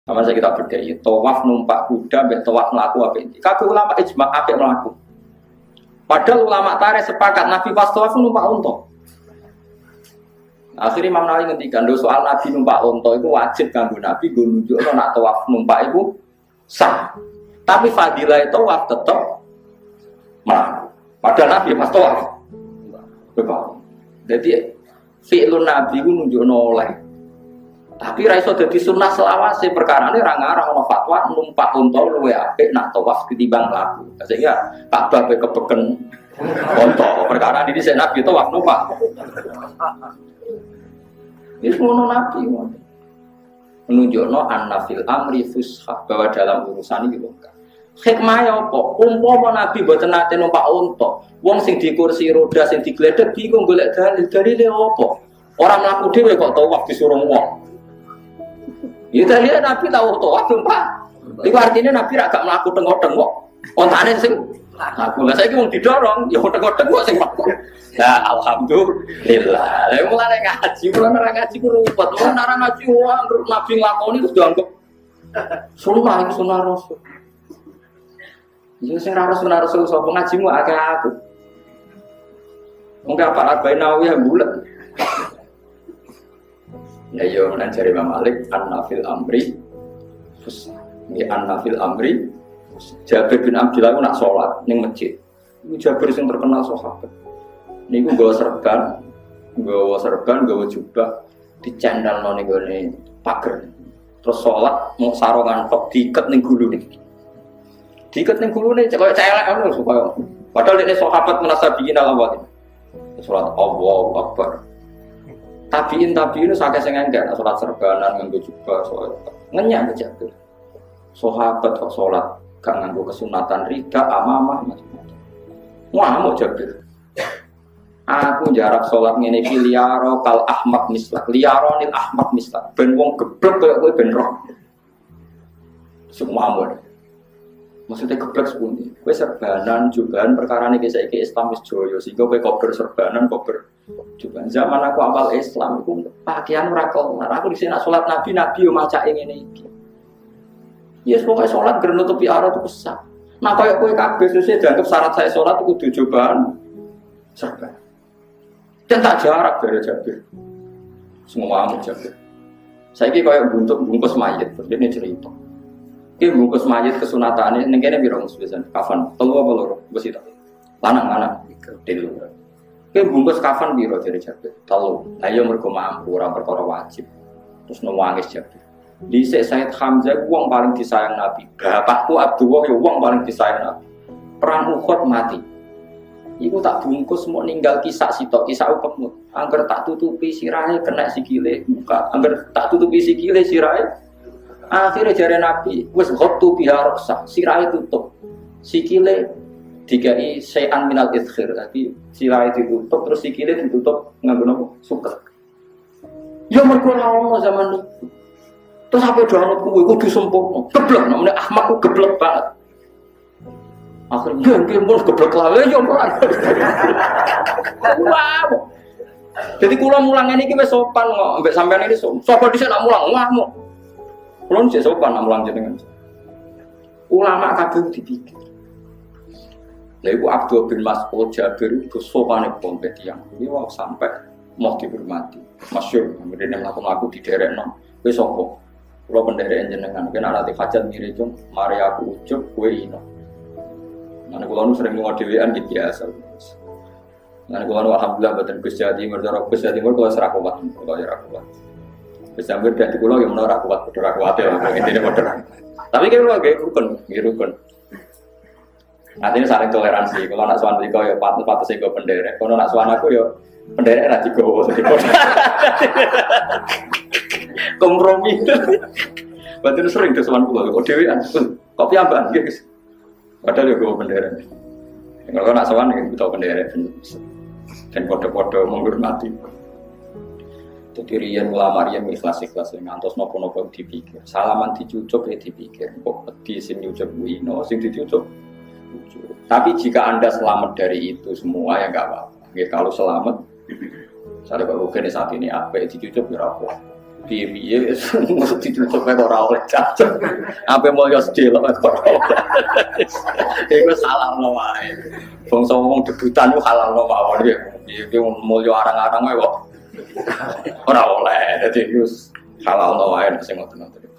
Sama saya kita berdaya, tawaf numpak kuda, tawaf melaku apa ini? Kabeh ulama ijma apa melaku. Padahal ulama tarikh sepakat Nabi pas tawaf numpak unta. Akhirnya Imam Nawawi ngendikan do soal Nabi numpak unta itu wajib kanggo Nabi go nunjukno nak tawaf numpak itu sah. Tapi fadilah tawaf tetep melaku. Padahal Nabi pas tawaf. Betul. Jadi fi'lun Nabi ku nunjukno oleh. Tapi ra iso dadi sunah selawase perkarane ra ngarang ana fatwa numpak unta luwe apik nak tawaf ketimbang mlaku. Sehingga Ka'bah pe kebeken unta. Perkara ini sik Nabi tawaf numpak. Wis ngono Nabi menunjukno annafil amri fushah bahwa dalam urusan iki lho. Hikmah apa? Umpama Nabi mboten nate numpak unta, wong sing di kursi roda sing digledhek bingung golek dalile apa? Ora mlaku dhewe kok tawaf disuruh wong. Ya tadi Nabi tahu tawaf numpak. Iku artinya Nabi ra gak mlaku tengok-tengok. Ontane sing aku lah saiki wong didorong, ya tengok-tengok sing mlaku. Ya alhamdulillah. Lah mulane ngaji, mulane ora ngaji ku rupet. Wong ora ngaji wae Nabi nglakoni terus dianggap sunah iki sunah Rasul. Ya sing ora sunah Rasul sapa ngajimu akeh aku. Mungkin apa arba'in Nawawi yang bulat. Ya yo nang jare Imam Malik an-nafil amri terus nggih an-nafil amri Jabir bin Abdullah nak salat ning masjid. Iku Jabir sing terkenal sahabat. Niku nggawa serban, nggawa jubah dicendalno ning gone pager. Terus salat mau sarongan tok diiket ning gulune. Diiket ning gulune kaya celek ngono supaya padahal dene sahabat munasabihin alawat. Salat Allahu Akbar. Tabiin sakit sing enggak salat serbanan nganggo jubah salat. Ngenyak aja. Sahabat kok salat gak nganggo kesunatan rida amamah macam-macam. Wah mau Jabir. Aku jarak salat ngene iki liyaro kal ahmad mislak. Liyaronil ahmad mislak. Ben wong geblek koyo kowe ben roh. Semua amor. Maksudnya geblek sepundi. Kowe serbanan jubahan perkarane iki saiki Islam wis joyo sehingga kowe kober serbanan kober juga zaman aku awal Islam itu pakaian ora kelar. Aku di sini salat Nabi yo macake ngene iki. Yes pokoke salat ger nutupi aurat itu sah. Nah koyo kowe kabeh sesuk dianggap syarat saya salat itu kudu cobaan serba. Dan tak jarak dari Jabir. Semua amu Jabir. Saiki koyo bungkus mayit, ini cerita. Iki bungkus mayit kesunatane ning kene piro sepisan kafan. Telu apa loro? Wis itu. Lanang-lanang tilu. Ki bungkus kafan piro jare Jabir? Telu. Lah yo mergo mampu ora perkara wajib. Terus nangis Jabir. Dhisik Said Hamzah wong paling disayang Nabi. Bapakku Abdullah yo wong paling disayang Nabi. Perang Uhud mati. Iku tak bungkus mau ninggal kisah sitok kisah ukemut. Angger tak tutupi sirahe kena sikile buka. Angger tak tutupi sikile sirahe. Akhirnya jare Nabi wis ghottu biha rasa. Sirahe tutup. Sikile dikai sayan minal idkhir. Tapi sirahe ditutup terus sikile ditutup nganggo napa? Suket. Ya mergo ono zaman niku. Terus apa doa kuwi kudu sempurna. Geblek namanya Ahmad ku geblek banget. Akhirnya nggih mul geblek lawe yo ora. Wow. Jadi kula mulang ngene iki wis sopan kok, mbek sampean iki sapa dhisik nak mulang wahmu. Kula sik sopan nak mulang jenengan. Ulama kabeh dipikir. Lha iku Abdul bin Mas'ud Jabir itu sopane pompe tiyang. Iki wae sampai mau dihormati. Masyhur ngene mlaku-mlaku diderekno. Wis sapa? Kula penderek jenengan, kena latih hajat mirip cung, mari aku ujuk kowe ino. Mana kula nu sering ngomong dhewean iki biasa. Mana kula nu alhamdulillah boten Gus Jadi merdeka Gus Jadi kula serak kuat, kula ora kuat. Wis sampe dadi kula yo menawa ora kuat, padha ora kuat ya, intine padha. Tapi kula nggih rukun. Artinya saling toleransi. Kalau nak sowan mriko yo patut sing go penderek. Kalau nak sowan aku yo penderek ra digowo dadi padha. Kompromi. Batin sering kesuwan kula kok dhewean. Kopi ambak nggih. Padahal yo go bendera. Kalau nak sowan iki butuh bendera dan padha-padha menghormati. Jadi riyen ulama riyen ikhlas-ikhlas ngantos napa-napa dipikir. Salaman dicucuk ya dipikir. Kok wedi sing nyucuk kuwi no sing dicucuk. Tapi jika Anda selamat dari itu semua ya enggak apa-apa. Nggih kalau selamat saya Pak Rugen saat ini apa dicucuk ya apa. piye-piye mesti ditutup ora oleh cacat. Ape mulya sedih lho ora oleh. Iku salah wae. Bangsa wong debutan ku halalno mawon ya. Piye mulya arang-arang wae kok ora oleh. Dadi wis halalno wae sing ngoten-ngoten.